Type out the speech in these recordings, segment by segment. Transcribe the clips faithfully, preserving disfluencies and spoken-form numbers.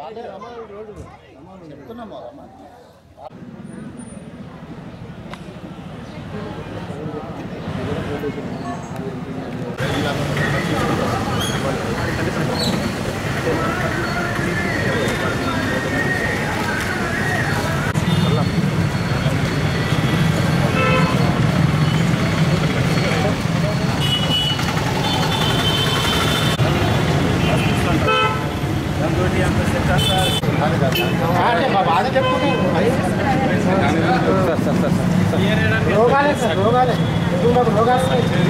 रोगाले सर रोगाले तुमको रोगाले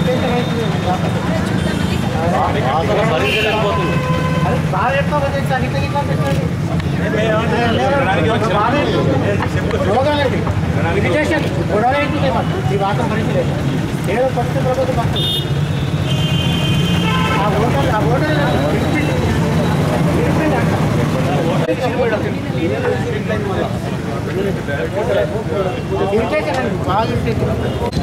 अरे बाहर ఎట్లా వచ్చేసా ఇట్లా ఇట్లా పెట్టండి రోగాలేండి ఇరిటేషన్ గొడవ ఏంటి ఈ వాతం పరిస్థితి ఏదో కొత్త ప్రభుత్వం పక్కన ఆ ఓటర్ ఆ ఓటర్ ఇరిటేషన్ అండి బాగా ఇరిటేషన్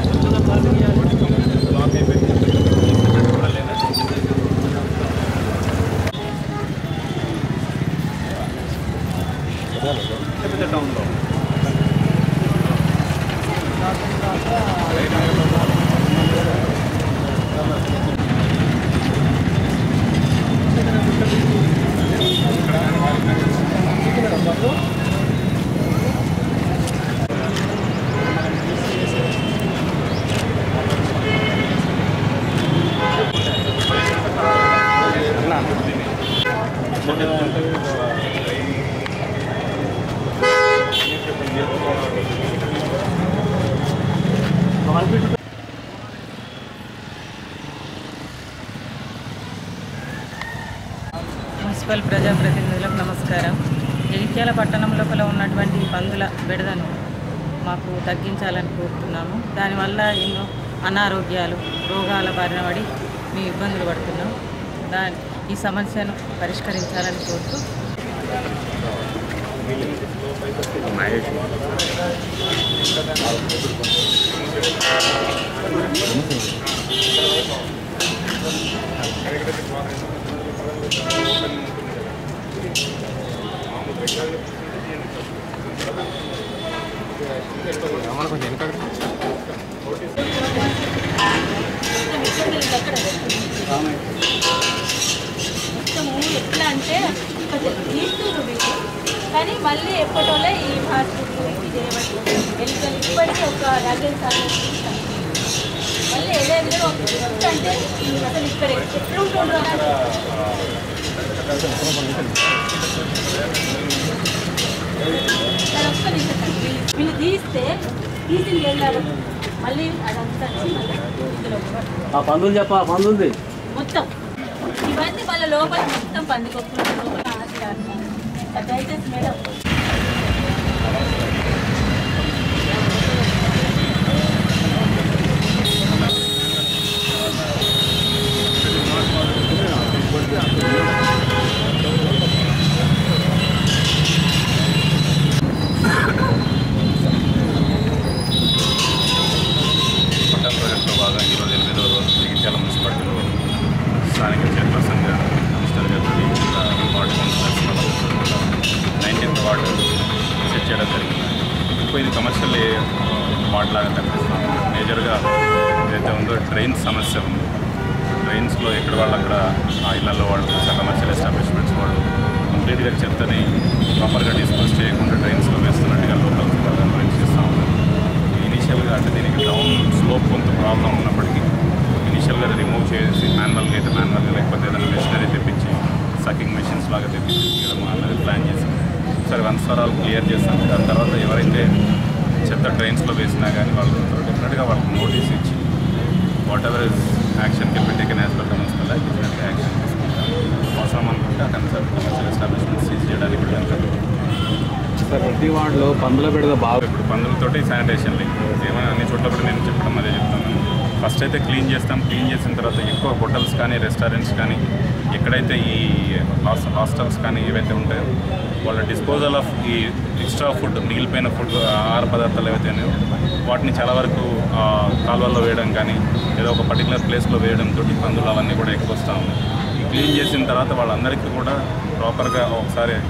పెద్ద టౌన్లో మున్సిపల్ ప్రజాప్రతినిధులకు నమస్కారం. జగిత్యాల పట్టణం లోపల ఉన్నటువంటి పందుల బెడదను మాకు తగ్గించాలని కోరుతున్నాము. దానివల్ల ఎన్నో అనారోగ్యాలు రోగాల బారిన పడి మేము ఇబ్బందులు పడుతున్నాం. దాని ఈ సమస్యను పరిష్కరించాలని కోరుతూ ఎట్లా అంటే తీస్తున్నారు మీకు కానీ మళ్ళీ ఎప్పటివల్ల ఈ హాస్పిటల్ చేయబట్టి ఎన్నికలు ఇప్పటికీ ఒక డజన్ సార్లు మళ్ళీ ఏదైనా అంటే అసలు ఇక్కడ ఎట్లుంటుండ్రు వీళ్ళు తీస్తే తీసింది వెళ్ళారు మళ్ళీ అదంతా పందులు చెప్ప పందుంది మొత్తం ఇవన్నీ వాళ్ళ లోపల మొత్తం పందికొక్కులు లోపల దయచేసి మేడం పట్టణ ప్రాజెక్టులో భాగంగా ఈరోజు ఎనిమిదవ రోజు జగిత్యాల మున్సిపాలిటీలో స్థానిక చైర్పర్సన్ గారు మినిస్టర్ గారు ward councillors nineteenth ward visit చేయడం జరిగింది. ఎక్కువ ఇది కమర్షియల్ వార్డు లాగా కనిపిస్తుంది. మేజర్గా ఏదైతే ఉందో డ్రైన్స్ సమస్య ఉంది. డ్రైన్స్లో ఎక్కడ వాళ్ళు అక్కడ ఆ ఇళ్లలో వాళ్ళు కమర్షియల్ ఎస్టాబ్లిష్మెంట్స్ వాళ్ళు కంప్లీట్గా చెత్తని ప్రాపర్గా డిస్పోజ్ చేయకుండా డ్రైన్స్లో వేస్తున్నట్టుగా లోకల్ వాళ్ళు డ్రైన్స్ చేస్తూ ఉన్నారు. ఇనీషియల్గా అంటే దీనికి డౌన్ స్లోప్ కొంత ప్రాబ్లం ఉన్నప్పటికీ ఇనీషియల్గా రిమూవ్ చేసి మాన్యువల్గా అయితే మాన్యువల్గా లేకపోతే ఏదైనా మెషినరీ తెప్పించి సకింగ్ మెషిన్స్ లాగా తెప్పించి తీయడం అన్నది ప్లాన్ చేసి సరే వన్ ఫర్ ఆల్ క్లియర్ చేస్తాం. దాని తర్వాత ఎవరైతే చెత్త డ్రైన్స్లో వేసినా కానీ వాళ్ళు డెఫినెట్గా వాళ్ళకి నోటీస్ ఇచ్చి whatever is action can be taken as per the municipal act డెఫినెట్గా యాక్షన్ తీసుకుంటాం. అవసరం అనుకుంటే ఆ కన్సర్న్ కమర్షియల్ ఎస్టాబ్లిష్మెంట్ సీజ్ చేయడానికి కూడా సార్ ప్రతి వార్డులో పందుల బెడద బాగా ఇప్పుడు పందులతోటి శానిటేషన్ లింక్ ఏమైనా అన్ని చోట్ల కూడా నేను చెప్పడం అదే చెప్తాను. ఫస్ట్ అయితే క్లీన్ చేస్తాం. క్లీన్ చేసిన తర్వాత ఎక్కువ హోటల్స్ కానీ రెస్టారెంట్స్ కానీ ఎక్కడైతే ఈ హాస్టల్స్ కానీ ఏవైతే ఉంటాయో వాళ్ళ డిస్పోజల్ ఆఫ్ ఈ ఎక్స్ట్రా ఫుడ్ మిగిలిపోయిన ఫుడ్ ఆహార పదార్థాలు ఏవైతే ఉన్నాయో వాటిని చాలా వరకు కాలువల్లో వేయడం కానీ ఏదో ఒక పర్టికులర్ ప్లేస్లో వేయడంతో పందులు అవన్నీ కూడా ఎక్కువ వస్తూ ఉన్నాయి. ఈ క్లీన్ చేసిన తర్వాత వాళ్ళందరికీ కూడా ప్రాపర్గా ఒకసారి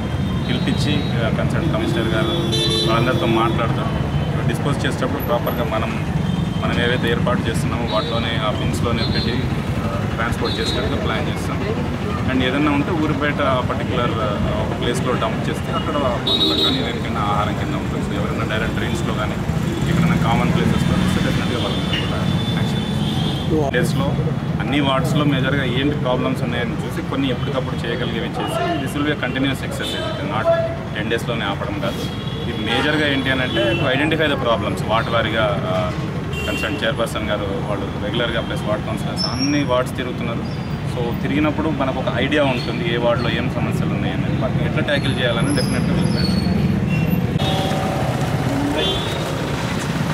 పిలిపించి కన్సర్న్ కమిషనర్ గారు వాళ్ళందరితో మాట్లాడతారు. డిస్పోజ్ చేసేటప్పుడు ప్రాపర్గా మనం మనం ఏవైతే ఏర్పాటు చేస్తున్నామో వాటిలోనే ఆ బిన్స్లోనే పెట్టి ట్రాన్స్పోర్ట్ చేసేటట్టుగా ప్లాన్ చేస్తాం. అండ్ ఏదన్నా ఉంటే ఊరి బయట పర్టికులర్ ఒక ప్లేస్లో డంప్ చేస్తే అక్కడ పందులకు కానీ దేనికైనా ఆహారం కింద ఉంటుంది. సో ఎవరైనా డైరెక్ట్ డ్రైన్స్లో కానీ ఎక్కడైనా కామన్ ప్లేసెస్లో ఇస్తే డెఫినెట్గా వాళ్ళకి కూడా యాక్షన్ ప్లేస్లో అన్ని వార్డ్స్లో మేజర్గా ఏంటి ప్రాబ్లమ్స్ ఉన్నాయని చూసి కొన్ని ఎప్పటికప్పుడు చేయగలిగేవి చేసి this will be continuous exercise. It not ten డేస్లోనే ఆపడం కాదు. ఇది మేజర్గా ఏంటి అని అంటే to identify the problems ward వారీగా కన్సర్న్ చైర్పర్సన్ గారు వాళ్ళు రెగ్యులర్గా ప్లస్ వార్డ్ కౌన్సిలర్స్ అన్ని వార్డ్స్ తిరుగుతున్నారు. సో తిరిగినప్పుడు మనకు ఒక ఐడియా ఉంటుంది ఏ వార్డులో ఏం సమస్యలు ఉన్నాయని వాటిని ఎట్లా ట్యాకిల్ చేయాలని డెఫినెట్గా